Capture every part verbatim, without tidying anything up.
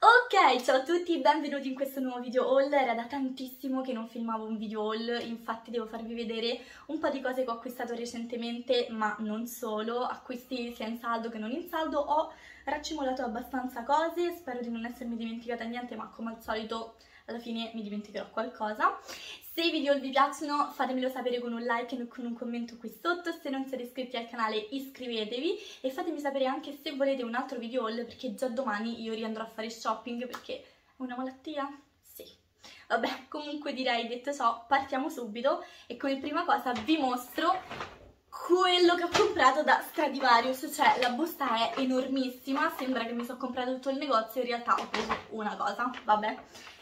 Ok, ciao a tutti, benvenuti in questo nuovo video haul. Era da tantissimo che non filmavo un video haul, infatti devo farvi vedere un po' di cose che ho acquistato recentemente, ma non solo, acquisti sia in saldo che non in saldo. Ho raccimolato abbastanza cose, spero di non essermi dimenticata niente, ma come al solito alla fine mi dimenticherò qualcosa. Se i video vi piacciono fatemelo sapere con un like e con un commento qui sotto, se non siete iscritti al canale iscrivetevi e fatemi sapere anche se volete un altro video haul, perché già domani io riandrò a fare shopping perché è una malattia? Sì. Vabbè, comunque direi, detto ciò, partiamo subito e come prima cosa vi mostro quello che ho comprato da Stradivarius. Cioè la busta è enormissima, sembra che mi sono comprato tutto il negozio, in realtà ho preso una cosa, vabbè,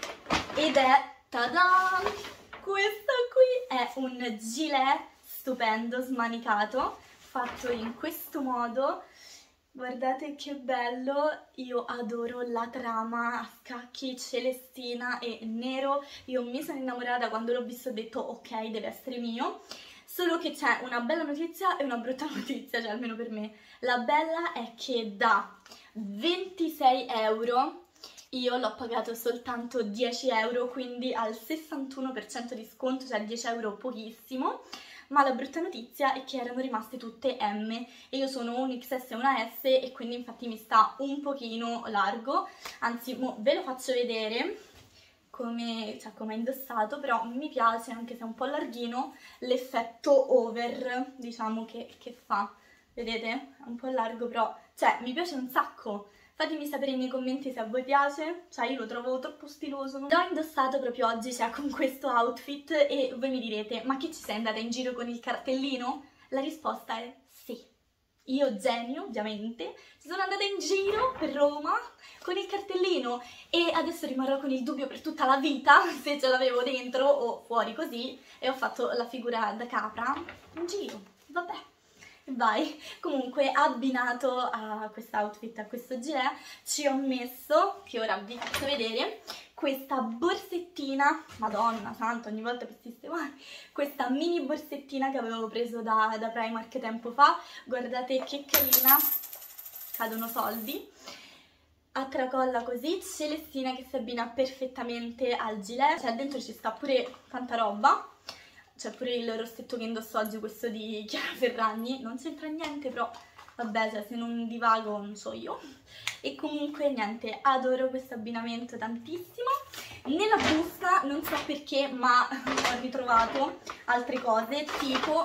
ed è, tada! Questo qui è un gilet stupendo, smanicato, fatto in questo modo. Guardate che bello, io adoro la trama a scacchi celestina e nero. Io mi sono innamorata quando l'ho visto, ho detto ok, deve essere mio. Solo che c'è una bella notizia e una brutta notizia, cioè almeno per me. La bella è che da ventisei euro io l'ho pagato soltanto dieci euro, quindi al sessantuno per cento di sconto, cioè dieci euro pochissimo. Ma la brutta notizia è che erano rimaste tutte M e io sono un X S e una S e quindi infatti mi sta un pochino largo. Anzi, mo ve lo faccio vedere come, cioè, come è indossato, però mi piace, anche se è un po' larghino, l'effetto over, diciamo, che, che fa. Vedete? È un po' largo, però, cioè, mi piace un sacco. Fatemi sapere nei commenti se a voi piace, cioè io lo trovo troppo stiloso. L'ho indossato proprio oggi, cioè con questo outfit, e voi mi direte, ma che ci sei andata in giro con il cartellino? La risposta è sì. Io, genio, ovviamente, ci sono andata in giro per Roma con il cartellino e adesso rimarrò con il dubbio per tutta la vita se ce l'avevo dentro o fuori così, e ho fatto la figura da capra in giro, vabbè. Vai, comunque abbinato a quest'outfit, a questo gilet, ci ho messo, che ora vi faccio vedere, questa borsettina, madonna santa, ogni volta per sistemare, questa mini borsettina che avevo preso da, da Primark tempo fa. Guardate che carina, cadono soldi, a tracolla così, celestina, che si abbina perfettamente al gilet, cioè dentro ci sta pure tanta roba. C'è pure il rossetto che indosso oggi, questo di Chiara Ferragni, non c'entra niente, però vabbè, cioè, se non divago non so io. E comunque niente, adoro questo abbinamento tantissimo. Nella busta non so perché, ma ho ritrovato altre cose, tipo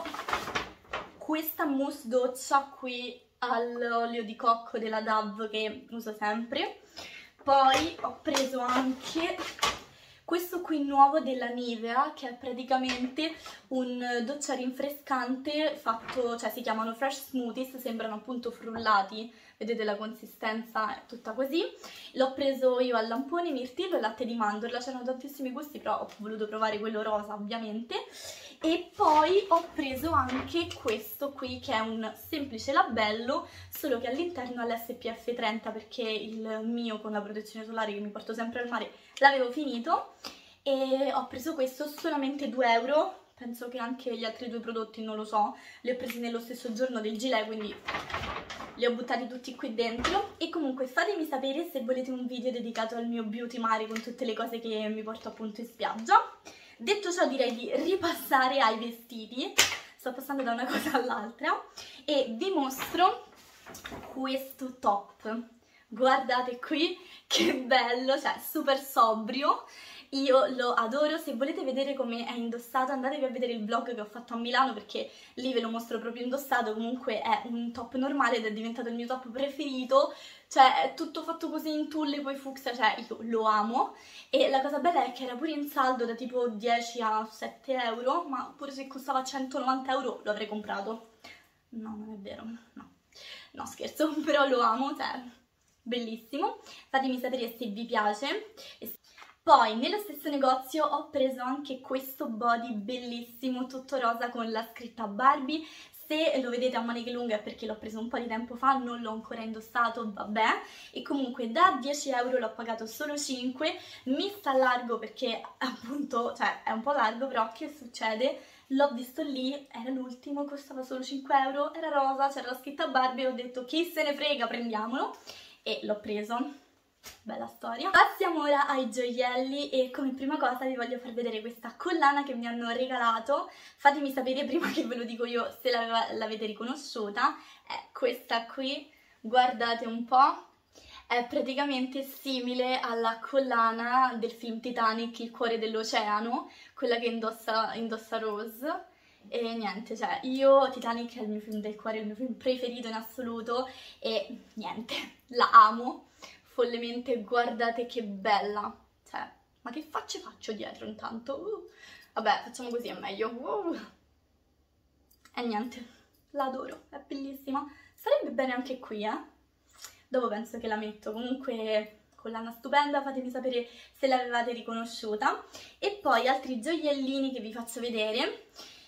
questa mousse doccia qui all'olio di cocco della Dove che uso sempre. Poi ho preso anche questo qui nuovo della Nivea, che è praticamente un doccia rinfrescante fatto, cioè si chiamano Fresh Smoothies, sembrano appunto frullati, vedete la consistenza è tutta così. L'ho preso io al lampone, mirtillo e latte di mandorla, c'erano tantissimi gusti però ho voluto provare quello rosa ovviamente. E poi ho preso anche questo qui che è un semplice labello, solo che all'interno ha l'S P F trenta perché il mio con la protezione solare che mi porto sempre al mare l'avevo finito e ho preso questo solamente due euro. Penso che anche gli altri due prodotti, non lo so, li ho presi nello stesso giorno del gilet, quindi li ho buttati tutti qui dentro. E comunque fatemi sapere se volete un video dedicato al mio beauty mare con tutte le cose che mi porto appunto in spiaggia. Detto ciò direi di ripassare ai vestiti, sto passando da una cosa all'altra e vi mostro questo top. Guardate qui che bello, cioè super sobrio, io lo adoro. Se volete vedere come è indossato andatevi a vedere il vlog che ho fatto a Milano perché lì ve lo mostro proprio indossato. Comunque è un top normale ed è diventato il mio top preferito, cioè è tutto fatto così in tulle poi fucsia, cioè io lo amo. E la cosa bella è che era pure in saldo da tipo dieci a sette euro, ma pure se costava centonovanta euro lo avrei comprato. No, non è vero, no, no scherzo, però lo amo, cioè bellissimo. Fatemi sapere se vi piace. Poi nello stesso negozio ho preso anche questo body bellissimo, tutto rosa con la scritta Barbie. Se lo vedete a maniche lunghe è perché l'ho preso un po' di tempo fa, non l'ho ancora indossato, vabbè. E comunque da dieci euro l'ho pagato solo cinque, mi sta largo perché appunto, cioè è un po' largo, però che succede? L'ho visto lì, era l'ultimo, costava solo cinque euro, era rosa, c'era la scritta Barbie e ho detto chi se ne frega, prendiamolo. E l'ho preso. bella storia. Passiamo ora ai gioielli e come prima cosa vi voglio far vedere questa collana che mi hanno regalato. Fatemi sapere prima che ve lo dico io se l'avete riconosciuta. È questa qui, guardate un po'. È praticamente simile alla collana del film Titanic, Il cuore dell'oceano, quella che indossa, indossa Rose. E niente, cioè, io Titanic è il mio film del cuore, il mio film preferito in assoluto e niente, la amo follemente, guardate che bella. Cioè, ma che facce faccio dietro intanto? Uh, vabbè, facciamo così, è meglio. Uh. E niente, la adoro, è bellissima. Sarebbe bene anche qui, eh? Dopo penso che la metto, comunque collana stupenda, fatemi sapere se l'avevate riconosciuta. E poi altri gioiellini che vi faccio vedere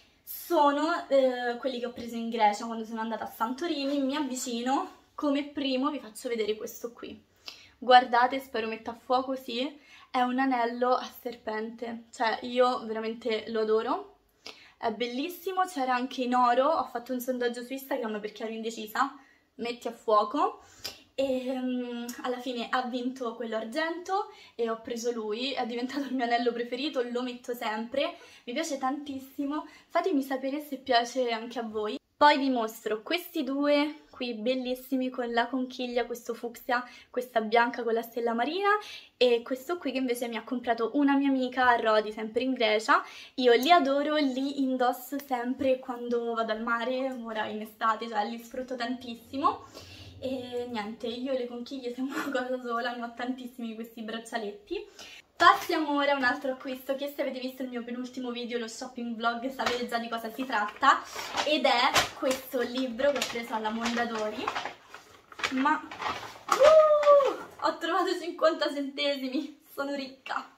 sono eh, quelli che ho preso in Grecia quando sono andata a Santorini. Mi avvicino, come primo vi faccio vedere questo qui. Guardate, spero metta a fuoco, sì, è un anello a serpente, cioè io veramente lo adoro, è bellissimo, c'era anche in oro, ho fatto un sondaggio su Instagram perché ero indecisa, metti a fuoco. E um, alla fine ha vinto quello argento e ho preso lui, è diventato il mio anello preferito, lo metto sempre, mi piace tantissimo, fatemi sapere se piace anche a voi. Poi vi mostro questi due qui bellissimi con la conchiglia, questo fucsia, questa bianca con la stella marina e questo qui che invece mi ha comprato una mia amica a Rodi, sempre in Grecia. Io li adoro, li indosso sempre quando vado al mare, ora in estate, cioè li sfrutto tantissimo. E niente, io le conchiglie siamo una cosa sola, ne ho tantissimi di questi braccialetti. Passiamo ora a un altro acquisto che se avete visto il mio penultimo video, lo shopping vlog, sapete già di cosa si tratta, ed è questo libro che ho preso alla Mondadori, ma uh, ho trovato cinquanta centesimi, sono ricca,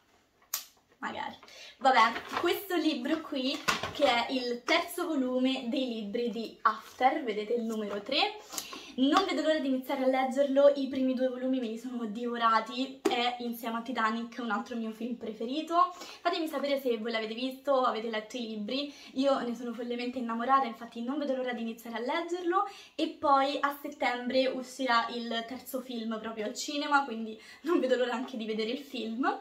magari. Vabbè, questo libro qui che è il terzo volume dei libri di After, vedete il numero tre. Non vedo l'ora di iniziare a leggerlo, i primi due volumi me li sono divorati, è insieme a Titanic un altro mio film preferito. Fatemi sapere se voi l'avete visto o avete letto i libri, io ne sono follemente innamorata, infatti non vedo l'ora di iniziare a leggerlo. E poi a settembre uscirà il terzo film proprio al cinema, quindi non vedo l'ora anche di vedere il film.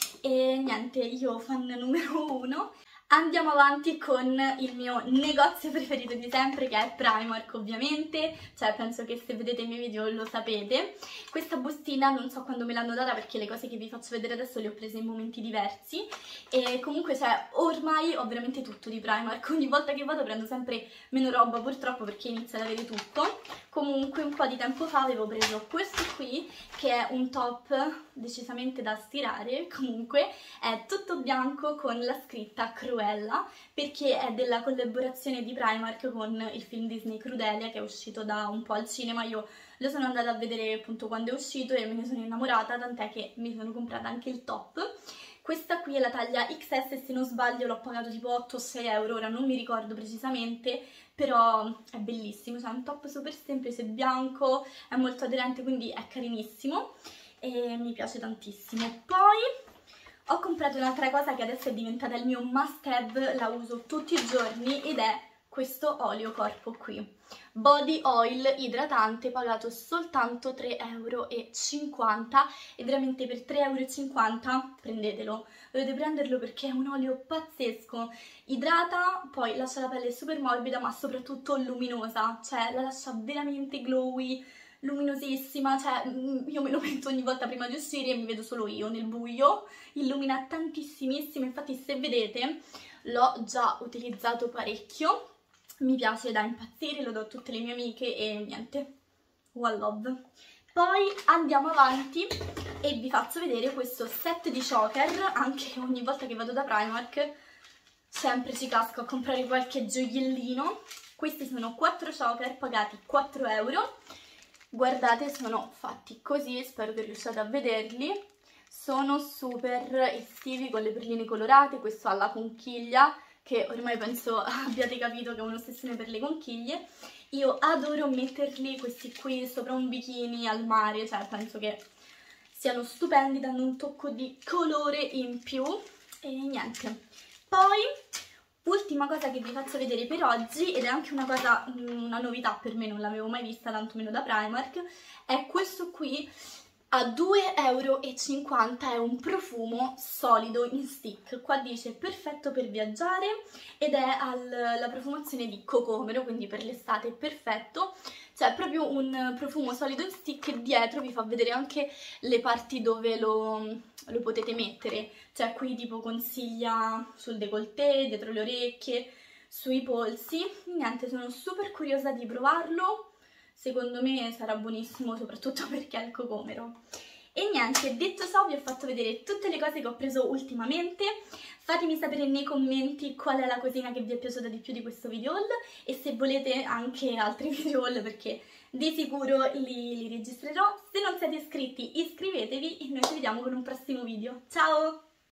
E niente, io fan numero uno. Andiamo avanti con il mio negozio preferito di sempre, che è Primark ovviamente, cioè penso che se vedete i miei video lo sapete. Questa bustina non so quando me l'hanno data perché le cose che vi faccio vedere adesso le ho prese in momenti diversi e comunque cioè ormai ho veramente tutto di Primark, ogni volta che vado prendo sempre meno roba purtroppo perché inizio ad avere tutto. Comunque un po' di tempo fa avevo preso questo qui che è un top decisamente da stirare, comunque è tutto bianco con la scritta Cruella perché è della collaborazione di Primark con il film Disney Crudelia che è uscito da un po' al cinema. Io lo sono andata a vedere appunto quando è uscito e me ne sono innamorata, tant'è che mi sono comprata anche il top. Questa qui è la taglia X S e se non sbaglio l'ho pagato tipo otto o sei euro, ora non mi ricordo precisamente, però è bellissimo, cioè è un top super semplice, bianco, è molto aderente quindi è carinissimo e mi piace tantissimo. Poi ho comprato un'altra cosa che adesso è diventata il mio must have, la uso tutti i giorni ed è questo olio corpo qui, Body Oil idratante, pagato soltanto tre euro e cinquanta e veramente per tre euro e cinquanta prendetelo, dovete prenderlo perché è un olio pazzesco, idrata, poi lascia la pelle super morbida ma soprattutto luminosa, cioè la lascia veramente glowy, luminosissima, cioè io me lo metto ogni volta prima di uscire e mi vedo solo io nel buio, illumina tantissimissimo, infatti se vedete l'ho già utilizzato parecchio, mi piace da impazzire, lo do a tutte le mie amiche e niente, one love. Poi andiamo avanti e vi faccio vedere questo set di choker, anche ogni volta che vado da Primark sempre ci casco a comprare qualche gioiellino. Questi sono quattro choker pagati quattro euro. Guardate, sono fatti così, spero che riusciate a vederli, sono super estivi con le perline colorate, questo ha la conchiglia, che ormai penso abbiate capito che è un'ossessione per le conchiglie. Io adoro metterli questi qui sopra un bikini al mare, cioè penso che siano stupendi, danno un tocco di colore in più e niente. Poi ultima cosa che vi faccio vedere per oggi, ed è anche una cosa, una novità per me, non l'avevo mai vista, tanto meno da Primark, è questo qui a due e cinquanta euro è un profumo solido in stick. Qua dice perfetto per viaggiare ed è alla profumazione di cocomero, quindi per l'estate è perfetto. C'è proprio un profumo solido in stick e dietro vi fa vedere anche le parti dove lo, lo potete mettere. Cioè qui tipo consiglia sul décolleté, dietro le orecchie, sui polsi. Niente, sono super curiosa di provarlo. Secondo me sarà buonissimo, soprattutto perché è il cocomero. E niente, detto ciò vi ho fatto vedere tutte le cose che ho preso ultimamente. Fatemi sapere nei commenti qual è la cosina che vi è piaciuta di più di questo video haul e se volete anche altri video haul, perché di sicuro li, li registrerò. Se non siete iscritti iscrivetevi e noi ci vediamo con un prossimo video. Ciao!